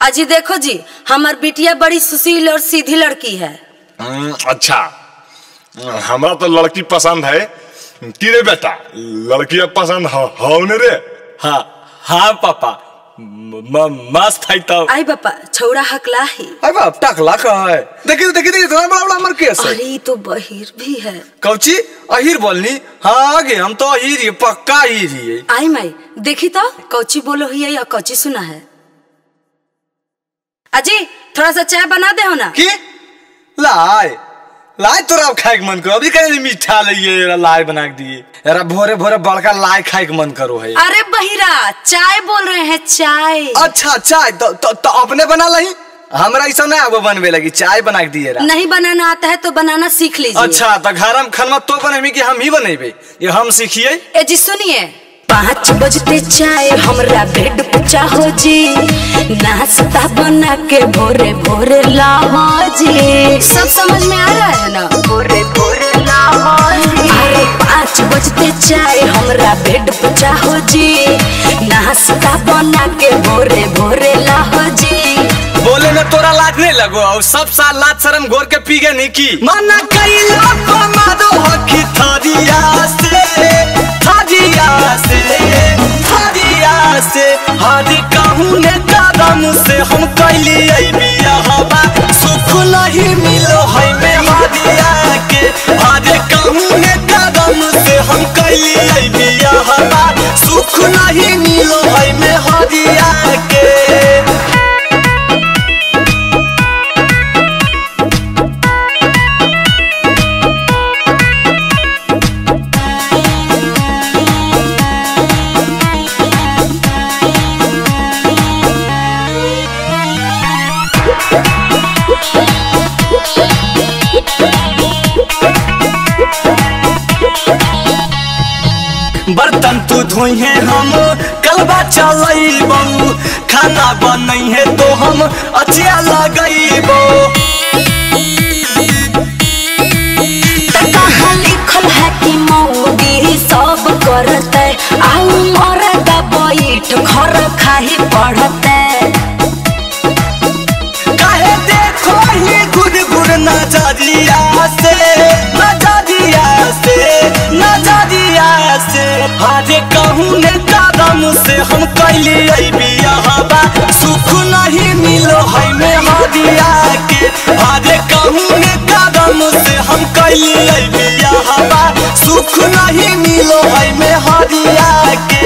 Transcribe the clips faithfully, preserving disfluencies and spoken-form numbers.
अजी देखो जी, हमार बिटिया बड़ी सुशील और सीधी लड़की है। अच्छा, हमारा तो लड़की पसंद है। तेरे बेटा लड़की पसंद हो ने रे? हाँ हाँ पापा, मस्त है। तब आई पापा छौड़ा हकला ही। आई बाप टकला का है। देखिए देखिए देखिए इतना बड़ा बड़ा अमर केस है। अरे तो बहिर भी है। कौची अहिर बोलनी? हाँ आगे हम तो अहिर ही, पक्का अहिर ही। आई माई देखी तो कौची बोलो ही है या कौची सुना है। अजी थोड़ा सा चाय बना दे हो ना। की लाए लाए तोरा खाए के मन करो। अभी कहीं मीठा लाइए लाए बना के दिए। यार भोरे भोरे बड़का लाए खाए के मन करो है। अरे बहिरा चाय बोल रहे हैं, चाय। अच्छा चाय तो, तो, तो अपने बना लही। हमरा ऐसा नहीं अब बनवे लगी, चाय बना के दिए। नहीं बनाना आता है तो बनाना सीख लीजिए। अच्छा तो घर में खाना तो बने कि हम ही बनेबे, ये हम सीखिए। ए जी सुनिए, पाँच बजते चाय हमरा बेड पूछा हो जी, नाश्ता बना के भोरे भोरे लाओ जी। सब समझ में आ रहा है ना? भोरे भोरे लाओ जी। अरे पाँच बजते चाय हमरा बेड पूछा हो जी, नाश्ता बना के भोरे भोरे लाओ जी। बोले में तोरा लाज नहीं लगो और सब साल लाज शर्म घोर के पी गए नहीं की। मना कइला पमादो हकी थारिया से थारिया से थारिया से हादी कहूँ ने कदम से हम कैली आई बिया हवा सुख नहीं मिलो है में हादिया के। हादी कहूँ ने कदम से हम कैली आई बिया हवा सुख नहीं मिलो है में हादिया के। बर्तन तू धोई है हम कलबा चलैबो, खाना बनई है तो हम अचिया लगैबो। कहाँ लिखल है कि मौगी सब करते, आउ मरद बैठ घर खाही पढ़ते। काहे देखो ही गुड़ गुड़ नजरिया से नजरिया से नजरिया से। हाजे कहूँ ने कदम से हम कैली आई बिया हवा सुख नहीं मिलो है में हादिया के। हाजे कहूँ ने कदम से हम कैली आई बिया हवा सुख नहीं मिलो है में हादिया के।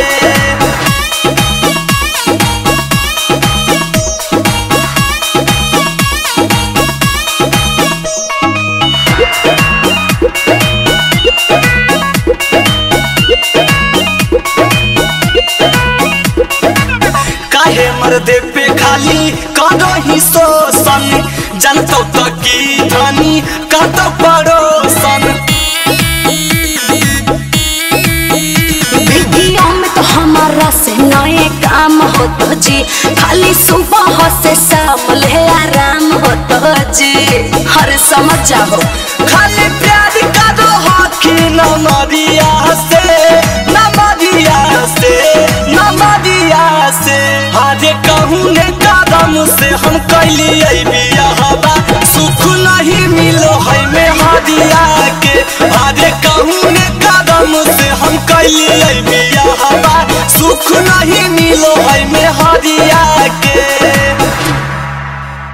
मर्दे पे खाली करो ही शोषण, जनता तो की धनी कत पड़ोसन। वीडियो में तो हमारा से नए काम होतो जी, खाली सुबह से शाम ले आराम होतो जी। हर समझ जाओ खाली प्यार करो हकी न मरिया से न मरिया से न मरिया से। हाजे कहूँ ने कदम से हम कैली आई बिया हवा सुख नहीं मिलो है में हादिया के। हाजे कहूँ ने कदम से हम कैली आई बिया हवा सुख नहीं मिलो है में हादिया